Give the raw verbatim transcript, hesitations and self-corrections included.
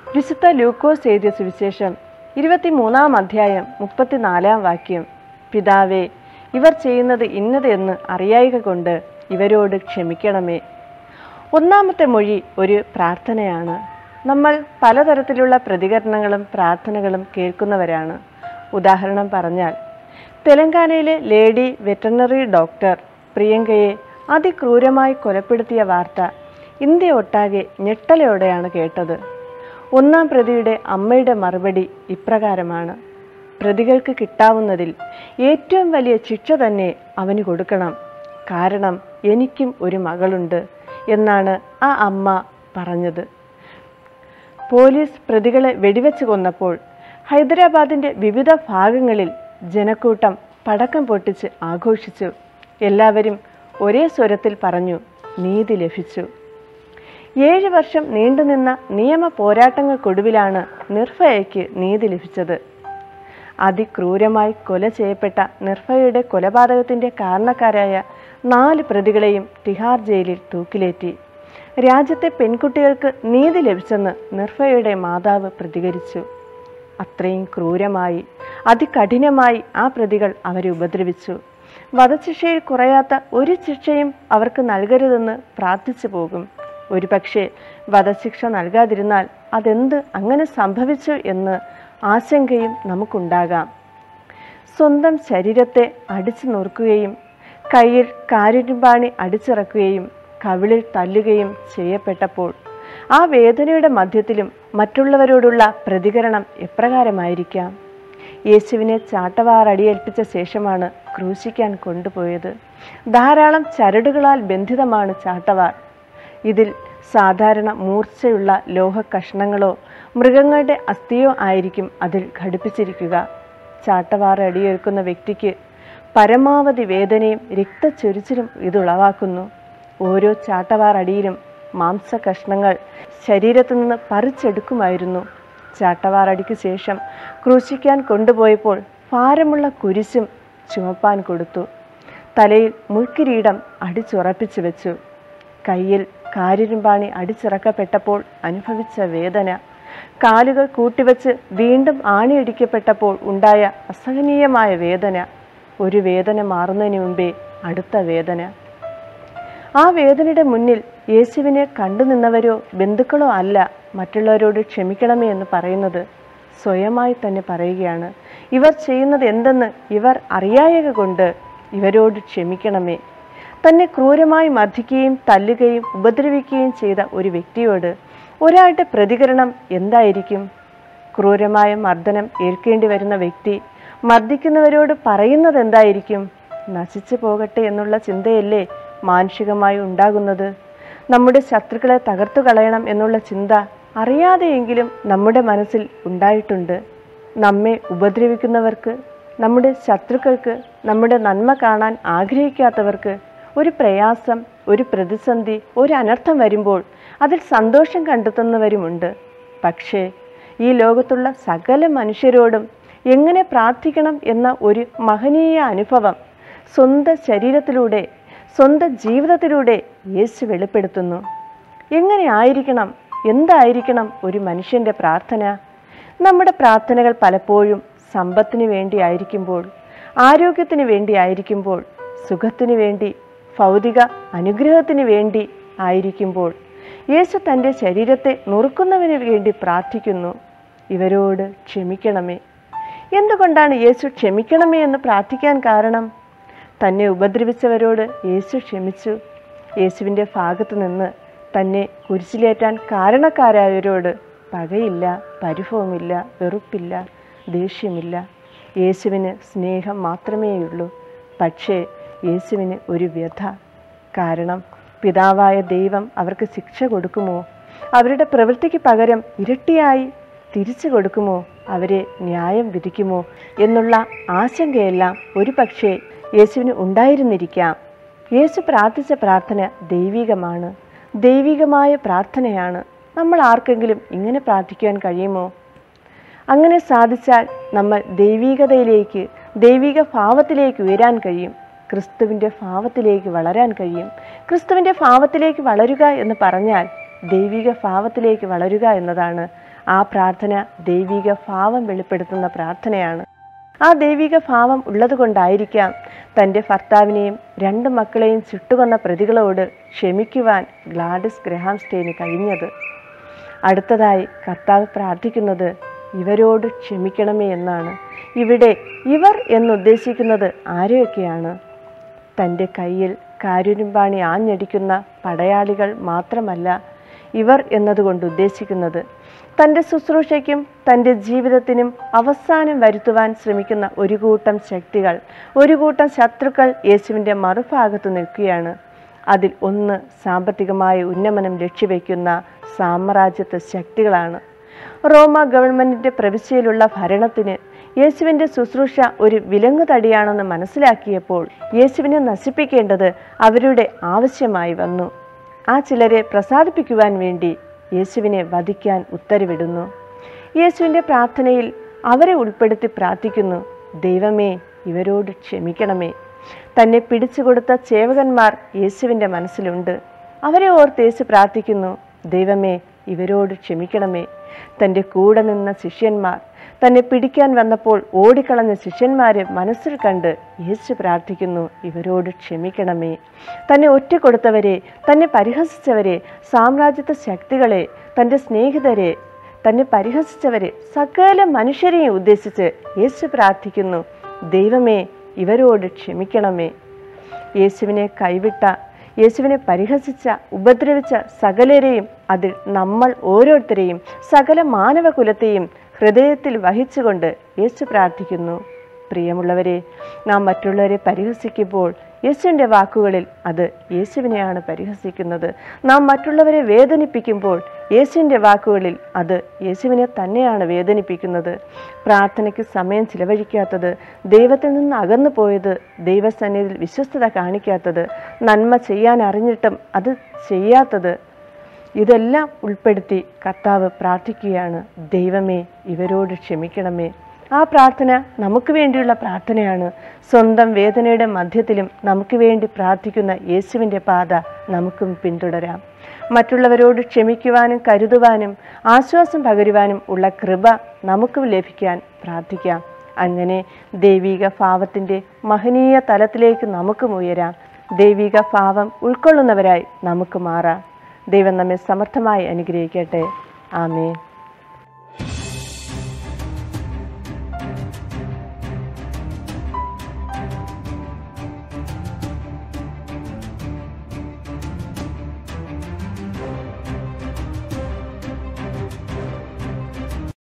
വിശുദ്ധ ലൂക്കോസ് എഴുതിയ സുവിശേഷം ഇരുപത്തിമൂന്നാം അധ്യായം മുപ്പത്തിനാലാം വാക്യം. പിതാവേ, ഇവർ ചെയ്യുന്നത് ഇന്നത് എന്ന് അറിയായിക കൊണ്ട് ഇവരോട് ക്ഷമിക്കണമേ. ഒന്നാമത്തെ മൊഴി ഒരു പ്രാർത്ഥനയാണ്. നമ്മൾ പലതരത്തിലുള്ള പ്രതികരണങ്ങളും പ്രാർത്ഥനകളും കേൾക്കുന്നവരാണ്. ഉദാഹരണം പറഞ്ഞാൽ, തെലങ്കാനയിലെ ലേഡി വെറ്ററിനറി ഡോക്ടർ പ്രിയങ്കയെ അതിക്രൂരമായി കൊലപ്പെടുത്തിയ വാർത്ത ഇന്ത്യ ഒട്ടാകെ ഞെട്ടലോടെയാണ് കേട്ടത്. ഒന്നാം പ്രതിയുടെ അമ്മയുടെ മറുപടി ഇപ്രകാരമാണ്: പ്രതികൾക്ക് കിട്ടാവുന്നതിൽ ഏറ്റവും വലിയ ശിക്ഷ തന്നെ അവന് കൊടുക്കണം, കാരണം എനിക്കും ഒരു മകളുണ്ട് എന്നാണ് ആ അമ്മ പറഞ്ഞത്. പോലീസ് പ്രതികളെ വെടിവെച്ച് കൊന്നപ്പോൾ ഹൈദരാബാദിൻ്റെ വിവിധ ഭാഗങ്ങളിൽ ജനക്കൂട്ടം പടക്കം പൊട്ടിച്ച് ആഘോഷിച്ചു. എല്ലാവരും ഒരേ സ്വരത്തിൽ പറഞ്ഞു, നീതി ലഭിച്ചു. ഏഴ് വർഷം നീണ്ടുനിന്ന നിയമ പോരാട്ടങ്ങൾക്കൊടുവിലാണ് നിർഭയയ്ക്ക് നീതി ലഭിച്ചത്. അതിക്രൂരമായി കൊല ചെയ്യപ്പെട്ട നിർഭയയുടെ കൊലപാതകത്തിൻ്റെ കാരണക്കാരായ നാല് പ്രതികളെയും തിഹാർ ജയിലിൽ തൂക്കിലേറ്റി. രാജ്യത്തെ പെൺകുട്ടികൾക്ക് നീതി ലഭിച്ചെന്ന് നിർഭയയുടെ മാതാവ് പ്രതികരിച്ചു. അത്രയും ക്രൂരമായി അതികഠിനമായി ആ പ്രതികൾ അവരെ ഉപദ്രവിച്ചു. വധശിക്ഷയിൽ കുറയാത്ത ഒരു ശിക്ഷയും അവർക്ക് നൽകരുതെന്ന് പ്രാർത്ഥിച്ചു പോകും. ഒരുപക്ഷെ വധശിക്ഷ നൽകാതിരുന്നാൽ അതെന്ത് അങ്ങനെ സംഭവിച്ചു എന്ന് ആശങ്കയും നമുക്കുണ്ടാകാം. സ്വന്തം ശരീരത്തെ അടിച്ചു നുറുക്കുകയും കയ്യിൽ കാരിരുമ്പാണി അടിച്ചിറക്കുകയും കവിളിൽ തല്ലുകയും ചെയ്യപ്പെട്ടപ്പോൾ ആ വേദനയുടെ മധ്യത്തിലും മറ്റുള്ളവരോടുള്ള പ്രതികരണം എപ്രകാരമായിരിക്കാം? യേശുവിനെ ചാട്ടവാറടിയേൽപ്പിച്ച ശേഷമാണ് ക്രൂശിക്കാൻ കൊണ്ടുപോയത്. ധാരാളം ചരടുകളാൽ ബന്ധിതമാണ് ചാട്ടവാർ. ഇതിൽ സാധാരണ മൂർച്ചയുള്ള ലോഹ കഷ്ണങ്ങളോ മൃഗങ്ങളുടെ അസ്ഥിയോ ആയിരിക്കും അതിൽ ഘടിപ്പിച്ചിരിക്കുക. ചാട്ടവാറ അടിയേൽക്കുന്ന വ്യക്തിക്ക് പരമാവധി വേദനയും രക്തച്ചൊരിച്ചിലും ഇതുളവാക്കുന്നു. ഓരോ ചാട്ടവാർ അടിയിലും മാംസ കഷ്ണങ്ങൾ ശരീരത്തു നിന്ന് പറിച്ചെടുക്കുമായിരുന്നു. ചാട്ടവാറടിക്ക് ശേഷം ക്രൂശിക്കാൻ കൊണ്ടുപോയപ്പോൾ ഭാരമുള്ള കുരിശും ചുമപ്പാൻ കൊടുത്തു. തലയിൽ മുൾക്കിരീടം അടിച്ചുറപ്പിച്ചു വെച്ചു. കയ്യിൽ കാരിരുമ്പാണി അടിച്ചിറക്കപ്പെട്ടപ്പോൾ അനുഭവിച്ച വേദന, കാലുകൾ കൂട്ടിവെച്ച് വീണ്ടും ആണിയടിക്കപ്പെട്ടപ്പോൾ ഉണ്ടായ അസഹനീയമായ വേദന, ഒരു വേദന മാറുന്നതിന് മുമ്പേ അടുത്ത വേദന. ആ വേദനയുടെ മുന്നിൽ യേശുവിനെ കണ്ടു നിന്നവരോ ബന്ധുക്കളോ അല്ല മറ്റുള്ളവരോട് ക്ഷമിക്കണമേ എന്ന് പറയുന്നത്. സ്വയമായി തന്നെ പറയുകയാണ്, ഇവർ ചെയ്യുന്നത് എന്തെന്ന് ഇവർ അറിയായക കൊണ്ട് ഇവരോട് ക്ഷമിക്കണമേ. തന്നെ ക്രൂരമായി മർദ്ദിക്കുകയും തല്ലുകയും ഉപദ്രവിക്കുകയും ചെയ്ത ഒരു വ്യക്തിയോട് ഒരാളുടെ പ്രതികരണം എന്തായിരിക്കും? ക്രൂരമായ മർദ്ദനം ഏൽക്കേണ്ടി വരുന്ന വ്യക്തി മർദ്ദിക്കുന്നവരോട് പറയുന്നത് എന്തായിരിക്കും? നശിച്ചു പോകട്ടെ എന്നുള്ള ചിന്തയല്ലേ മാനുഷികമായി ഉണ്ടാകുന്നത്? നമ്മുടെ ശത്രുക്കളെ തകർത്തു കളയണം എന്നുള്ള ചിന്ത അറിയാതെയെങ്കിലും നമ്മുടെ മനസ്സിൽ ഉണ്ടായിട്ടുണ്ട്. നമ്മെ ഉപദ്രവിക്കുന്നവർക്ക്, നമ്മുടെ ശത്രുക്കൾക്ക്, നമ്മുടെ നന്മ കാണാൻ ആഗ്രഹിക്കാത്തവർക്ക് ഒരു പ്രയാസം, ഒരു പ്രതിസന്ധി, ഒരു അനർത്ഥം വരുമ്പോൾ അതിൽ സന്തോഷം കണ്ടെത്തുന്നവരുമുണ്ട്. പക്ഷേ ഈ ലോകത്തുള്ള സകല മനുഷ്യരോടും എങ്ങനെ പ്രാർത്ഥിക്കണം എന്ന ഒരു മഹനീയ അനുഭവം സ്വന്തം ശരീരത്തിലൂടെ, സ്വന്തം ജീവിതത്തിലൂടെ യേശു വെളിപ്പെടുത്തുന്നു. എങ്ങനെ ആയിരിക്കണം, എന്തായിരിക്കണം ഒരു മനുഷ്യൻ്റെ പ്രാർത്ഥന? നമ്മുടെ പ്രാർത്ഥനകൾ പലപ്പോഴും സമ്പത്തിന് വേണ്ടി ആയിരിക്കുമ്പോൾ, ആരോഗ്യത്തിന് വേണ്ടി ആയിരിക്കുമ്പോൾ, സുഖത്തിന് വേണ്ടി, ഭൗതിക അനുഗ്രഹത്തിന് വേണ്ടി ആയിരിക്കുമ്പോൾ യേശു തൻ്റെ ശരീരത്തെ നുറുക്കുന്നതിന് വേണ്ടി പ്രാർത്ഥിക്കുന്നു, ഇവരോട് ക്ഷമിക്കണമേ. എന്തുകൊണ്ടാണ് യേശു ക്ഷമിക്കണമേ എന്ന് പ്രാർത്ഥിക്കാൻ കാരണം? തന്നെ ഉപദ്രവിച്ചവരോട് യേശു ക്ഷമിച്ചു. യേശുവിൻ്റെ ഭാഗത്തു നിന്ന് തന്നെ കുരിശിലേറ്റാൻ കാരണക്കാരായവരോട് പകയില്ല, പരിഭവമില്ല, വെറുപ്പില്ല, ദേഷ്യമില്ല. യേശുവിന് സ്നേഹം മാത്രമേയുള്ളൂ. പക്ഷേ യേശുവിന് ഒരു വ്യഥ. കാരണം പിതാവായ ദൈവം അവർക്ക് ശിക്ഷ കൊടുക്കുമോ? അവരുടെ പ്രവൃത്തിക്ക് പകരം ഇരട്ടിയായി തിരിച്ചു കൊടുക്കുമോ? അവരെ ന്യായം വിധിക്കുമോ എന്നുള്ള ആശങ്കയെല്ലാം ഒരു പക്ഷേ യേശുവിന് ഉണ്ടായിരുന്നിരിക്കാം. യേശു പ്രാർത്ഥിച്ച പ്രാർത്ഥന ദൈവികമാണ്, ദൈവികമായ പ്രാർത്ഥനയാണ്. നമ്മൾ ആർക്കെങ്കിലും ഇങ്ങനെ പ്രാർത്ഥിക്കുവാൻ കഴിയുമോ? അങ്ങനെ സാധിച്ചാൽ നമ്മൾ ദൈവികതയിലേക്ക്, ദൈവിക ഭാവത്തിലേക്ക് ഉയരാൻ കഴിയും. ക്രിസ്തുവിൻ്റെ ഭാവത്തിലേക്ക് വളരാൻ കഴിയും. ക്രിസ്തുവിൻ്റെ ഭാവത്തിലേക്ക് വളരുക എന്ന് പറഞ്ഞാൽ ദൈവിക ഭാവത്തിലേക്ക് വളരുക എന്നതാണ്. ആ പ്രാർത്ഥന ദൈവിക ഭാവം വെളിപ്പെടുത്തുന്ന പ്രാർത്ഥനയാണ്. ആ ദൈവിക ഭാവം ഉള്ളതുകൊണ്ടായിരിക്കാം തൻ്റെ ഭർത്താവിനെയും രണ്ട് മക്കളെയും ചുട്ടുകൊന്ന പ്രതികളോട് ക്ഷമിക്കുവാൻ ഗ്ലാഡിസ് ഗ്രഹാംസ്റ്റെയിന് കഴിഞ്ഞത്. അടുത്തതായി കർത്താവ് പ്രാർത്ഥിക്കുന്നത് ഇവരോട് ക്ഷമിക്കണമേ എന്നാണ്. ഇവിടെ ഇവർ എന്നുദ്ദേശിക്കുന്നത് ആരെയൊക്കെയാണ്? തൻ്റെ കയ്യിൽ കാരുരുമ്പാണി ആഞ്ഞടിക്കുന്ന പടയാളികൾ മാത്രമല്ല ഇവർ എന്നതുകൊണ്ട് ഉദ്ദേശിക്കുന്നത്. തൻ്റെ ശുശ്രൂഷയ്ക്കും തൻ്റെ ജീവിതത്തിനും അവസാനം വരുത്തുവാൻ ശ്രമിക്കുന്ന ഒരു കൂട്ടം ശക്തികൾ, ഒരു കൂട്ടം ശത്രുക്കൾ യേശുവിൻ്റെ മറുഭാഗത്ത് നിൽക്കുകയാണ്. അതിൽ ഒന്ന് സാമ്പത്തികമായ ഉന്നമനം ലക്ഷ്യവെക്കുന്ന സാമ്രാജ്യത്വ ശക്തികളാണ്. റോമ ഗവൺമെൻറ്റിൻ്റെ പ്രവിശ്യയിലുള്ള ഭരണത്തിന് യേശുവിൻ്റെ ശുശ്രൂഷ ഒരു വിലങ്ങുതടിയാണെന്ന് മനസ്സിലാക്കിയപ്പോൾ യേശുവിനെ നശിപ്പിക്കേണ്ടത് അവരുടെ ആവശ്യമായി വന്നു. ആ ചിലരെ പ്രസാദിപ്പിക്കുവാൻ വേണ്ടി യേശുവിനെ വധിക്കാൻ ഉത്തരവിടുന്നു. യേശുവിൻ്റെ പ്രാർത്ഥനയിൽ അവരെ ഉൾപ്പെടുത്തി പ്രാർത്ഥിക്കുന്നു, ദൈവമേ ഇവരോട് ക്ഷമിക്കണമേ. തന്നെ പിടിച്ചുകൊടുത്ത ചേവകന്മാർ യേശുവിൻ്റെ മനസ്സിലുണ്ട്. അവരെ ഓർത്ത് യേശു പ്രാർത്ഥിക്കുന്നു, ദൈവമേ ഇവരോട് ക്ഷമിക്കണമേ. തൻ്റെ കൂടെ നിന്ന ശിഷ്യന്മാർ, തന്നെ പിടിക്കാൻ വന്നപ്പോൾ ഓടിക്കളഞ്ഞ ശിഷ്യന്മാരെ മനസ്സിൽ കണ്ട് യേശു പ്രാർത്ഥിക്കുന്നു, ഇവരോട് ക്ഷമിക്കണമേ. തന്നെ ഒറ്റ കൊടുത്തവരെ, തന്നെ പരിഹസിച്ചവരെ, സാമ്രാജ്യത്വ ശക്തികളെ, തൻ്റെ സ്നേഹിതരെ, തന്നെ പരിഹസിച്ചവരെ, സകല മനുഷ്യരെയും ഉദ്ദേശിച്ച് യേശു പ്രാർത്ഥിക്കുന്നു, ദൈവമേ ഇവരോട് ക്ഷമിക്കണമേ. യേശുവിനെ കൈവിട്ട, യേശുവിനെ പരിഹസിച്ച, ഉപദ്രവിച്ച സകലരെയും, അതിൽ നമ്മൾ ഓരോരുത്തരെയും, സകല മാനവകുലത്തെയും ഹൃദയത്തിൽ വഹിച്ചുകൊണ്ട് യേശു പ്രാർത്ഥിക്കുന്നു. പ്രിയമുള്ളവരെ, നാം മറ്റുള്ളവരെ പരിഹസിക്കുമ്പോൾ യേശുവിൻ്റെ വാക്കുകളിൽ അത് യേശുവിനെയാണ് പരിഹസിക്കുന്നത്. നാം മറ്റുള്ളവരെ വേദനിപ്പിക്കുമ്പോൾ യേശുവിൻ്റെ വാക്കുകളിൽ അത് യേശുവിനെ തന്നെയാണ് വേദനിപ്പിക്കുന്നത്. പ്രാർത്ഥനയ്ക്ക് സമയം ചിലവഴിക്കാത്തത്, ദൈവത്തിൽ നിന്ന് അകന്നു പോയത്, ദൈവസന്നിധിയിൽ വിശ്വസ്തത കാണിക്കാത്തത്, നന്മ ചെയ്യാൻ അറിഞ്ഞിട്ടും അത് ചെയ്യാത്തത്, ഇതെല്ലാം ഉൾപ്പെടുത്തി കർത്താവ് പ്രാർത്ഥിക്കുകയാണ്, ദൈവമേ ഇവരോട് ക്ഷമിക്കണമേ. ആ പ്രാർത്ഥന നമുക്ക് വേണ്ടിയുള്ള പ്രാർത്ഥനയാണ്. സ്വന്തം വേദനയുടെ മധ്യത്തിലും നമുക്ക് വേണ്ടി പ്രാർത്ഥിക്കുന്ന യേശുവിൻ്റെ പാത നമുക്കും പിന്തുടരാം. മറ്റുള്ളവരോട് ക്ഷമിക്കുവാനും കരുതുവാനും ആശ്വാസം പകരുവാനും ഉള്ള കൃപ നമുക്കും ലഭിക്കാൻ പ്രാർത്ഥിക്കാം. അങ്ങനെ ദൈവിക ഭാവത്തിൻ്റെ മഹനീയ തലത്തിലേക്ക് നമുക്കും ഉയരാം. ദൈവിക ഭാവം ഉൾക്കൊള്ളുന്നവരായി നമുക്ക് മാറാം. ദൈവം നമ്മെ സമർത്ഥമായി അനുഗ്രഹിക്കട്ടെ. ആമേൻ.